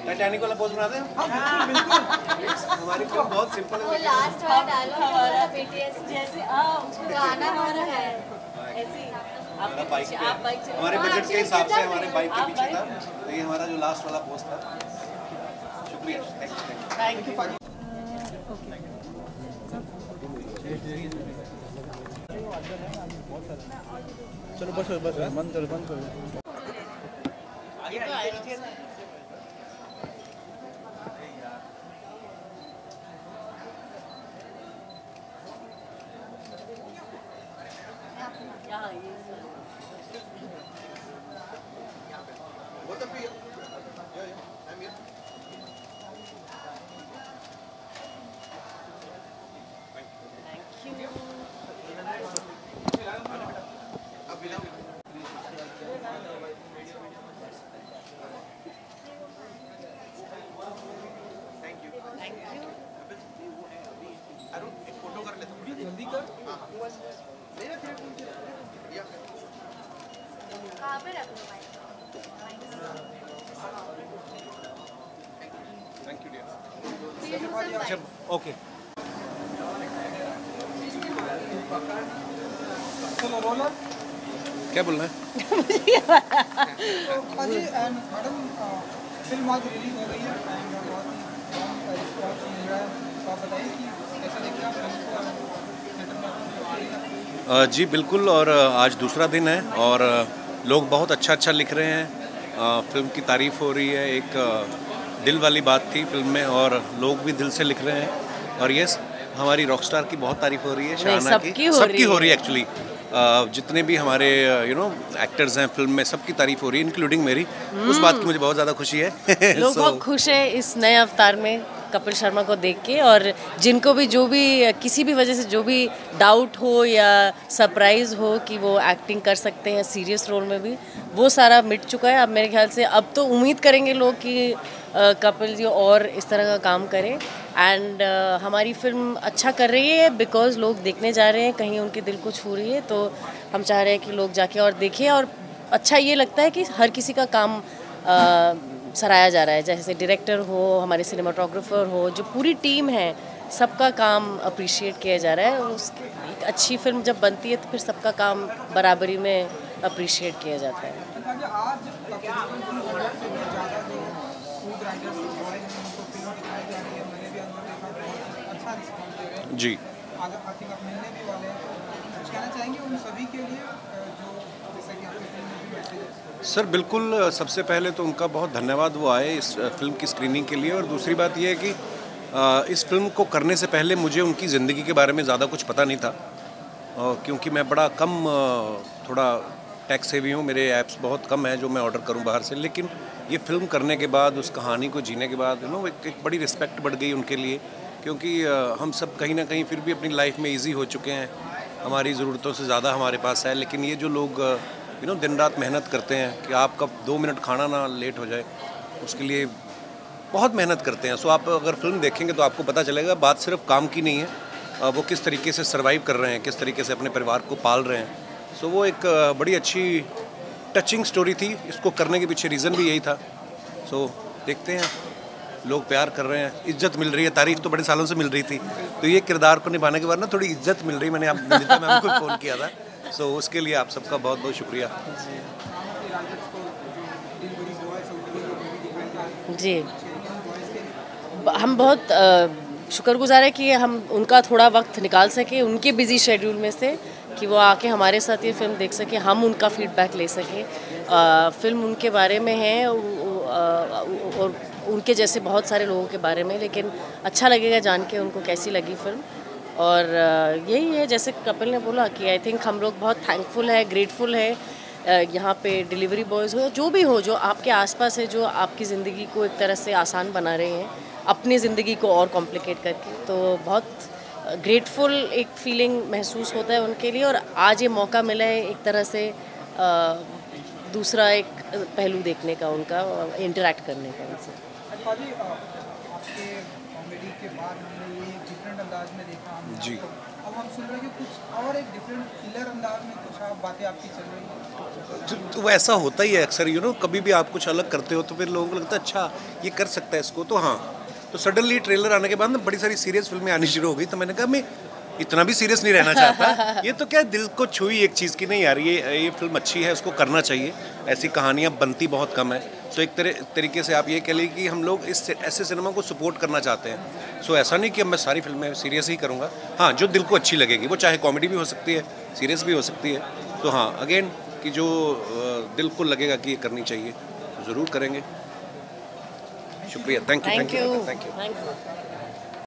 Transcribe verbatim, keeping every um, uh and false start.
Titanic वाला pose बना दें? हाँ बिल्कुल बिल्कुल। हमारी फिल्म बहुत सिंपल है। वो लास्ट वाला डायलॉग हमारा बीटीएस जैसे हाँ उसको गाना हमारा है ऐसे हमारा बाइक पे हमारे बजट के हिसाब से हमारे बाइक के पीछे था, तो ये हमारा जो लास्ट वाला पोस्ट था। शुक्रिया, थैंक यू पाजी। चलो बस बस बंद करो बंद करो। कहाँ पे रख लो भाई? Thank you dear. अच्छा ओके। चलो रोलर क्या बोलना है? अजी एंड मैडम फिल्म आज रिलीज हो गई है एंड बहुत ही कम रिस्पॉन्स मिल रहा है, तो आप बताइए कि कैसे देखिए आप फिल्म को? जी बिल्कुल, और आज दूसरा दिन है और लोग बहुत अच्छा अच्छा लिख रहे हैं। फिल्म की तारीफ़ हो रही है, एक दिल वाली बात थी फिल्म में और लोग भी दिल से लिख रहे हैं। और यस, हमारी रॉकस्टार की बहुत तारीफ़ हो रही है, शाहना की, सबकी हो रही है एक्चुअली। जितने भी हमारे यू नो एक्टर्स हैं फिल्म में, सबकी तारीफ़ हो रही है इंक्लूडिंग मेरी। उस बात की मुझे बहुत ज़्यादा खुशी है। लोग so, बहुत खुश है इस नए अवतार में कपिल शर्मा को देख के, और जिनको भी जो भी किसी भी वजह से जो भी डाउट हो या सरप्राइज़ हो कि वो एक्टिंग कर सकते हैं सीरियस रोल में भी, वो सारा मिट चुका है। अब मेरे ख्याल से अब तो उम्मीद करेंगे लोग कि कपिल जी और इस तरह का काम करें। एंड uh, हमारी फिल्म अच्छा कर रही है बिकॉज लोग देखने जा रहे हैं, कहीं उनके दिल को छू रही है, तो हम चाह रहे हैं कि लोग जाके और देखें। और अच्छा ये लगता है कि हर किसी का काम uh, सराहा जा रहा है, जैसे डायरेक्टर हो, हमारे सिनेमाटोग्राफर हो, जो पूरी टीम है, सबका काम अप्रिशिएट किया जा रहा है। और उसकी एक अच्छी फिल्म जब बनती है तो फिर सबका काम बराबरी में अप्रिशिएट किया जाता है। जी सर बिल्कुल, सबसे पहले तो उनका बहुत धन्यवाद, वो आए इस फिल्म की स्क्रीनिंग के लिए। और दूसरी बात यह है कि इस फिल्म को करने से पहले मुझे उनकी ज़िंदगी के बारे में ज़्यादा कुछ पता नहीं था, क्योंकि मैं बड़ा कम थोड़ा टैक्स सेवी हूँ, मेरे ऐप्स बहुत कम हैं जो मैं ऑर्डर करूँ बाहर से। लेकिन ये फिल्म करने के बाद, उस कहानी को जीने के बाद, यू नो एक, एक बड़ी रिस्पेक्ट बढ़ गई उनके लिए, क्योंकि हम सब कहीं ना कहीं फिर भी अपनी लाइफ में इजी हो चुके हैं, हमारी ज़रूरतों से ज़्यादा हमारे पास है। लेकिन ये जो लोग यू नो दिन रात मेहनत करते हैं कि आपका दो मिनट खाना ना लेट हो जाए, उसके लिए बहुत मेहनत करते हैं। सो आप अगर फिल्म देखेंगे तो आपको पता चलेगा बात सिर्फ काम की नहीं है, वो किस तरीके से सर्वाइव कर रहे हैं, किस तरीके से अपने परिवार को पाल रहे हैं। सो वो एक बड़ी अच्छी टचिंग स्टोरी थी, इसको करने के पीछे रीज़न भी यही था। सो देखते हैं, लोग प्यार कर रहे हैं, इज्जत मिल रही है, तारीफ तो बड़े सालों से मिल रही थी, तो ये किरदार को निभाने के बाद ना थोड़ी इज्जत मिल रही। मैंने आप निंदिता मैम को फ़ोन किया था, सो उसके लिए आप सबका बहुत बहुत शुक्रिया। जी, हम बहुत शुक्रगुजार है कि हम उनका थोड़ा वक्त निकाल सके उनके बिजी शेड्यूल में से, कि वो आके हमारे साथ ये फिल्म देख सके, हम उनका फीडबैक ले सके। फिल्म उनके बारे में है और उनके जैसे बहुत सारे लोगों के बारे में, लेकिन अच्छा लगेगा जान के उनको कैसी लगी फिल्म। और यही है, जैसे कपिल ने बोला कि आई थिंक हम लोग बहुत थैंकफुल है, ग्रेटफुल है यहाँ पे डिलीवरी बॉयज़ हो, जो भी हो, जो आपके आसपास है, जो आपकी ज़िंदगी को एक तरह से आसान बना रहे हैं अपनी ज़िंदगी को और कॉम्प्लिकेट करके। तो बहुत ग्रेटफुल एक फीलिंग महसूस होता है उनके लिए। और आज ये मौका मिला है एक तरह से आ, दूसरा एक पहलू देखने का, उनका इंटरेक्ट करने का उनसे। आपके कॉमेडी के बाद हमने ये डिफरेंट अंदाज में देखा, जी अब हम सुन रहे हैं कि कुछ और एक डिफरेंट किलर अंदाज में कुछ आप बातें आपकी चल रही हैं। तो, तो वो ऐसा होता ही है अक्सर, यू नो, कभी भी आप कुछ अलग करते हो तो फिर लोगों को लगता है अच्छा ये कर सकता है इसको, तो हाँ। तो सडनली ट्रेलर आने के बाद ना बड़ी सारी सीरियस फिल्में आनी शुरू हो गई, तो मैंने कहा मैं इतना भी सीरियस नहीं रहना चाहता, ये तो क्या दिल को छुई एक चीज़ की, नहीं यार ये ये फिल्म अच्छी है, उसको करना चाहिए। ऐसी कहानियाँ बनती बहुत कम है। सो एक तरह तरीके से आप ये कह लीजिए कि हम लोग इस ऐसे सिनेमा को सपोर्ट करना चाहते हैं। सो ऐसा नहीं कि अब मैं सारी फिल्में सीरियस ही करूँगा, हाँ जो दिल को अच्छी लगेगी, वो चाहे कॉमेडी भी हो सकती है, सीरियस भी हो सकती है। तो हाँ अगेन कि जो दिल को लगेगा कि ये करनी चाहिए ज़रूर करेंगे। शुक्रिया, thank you, thank you thank you. Thank you.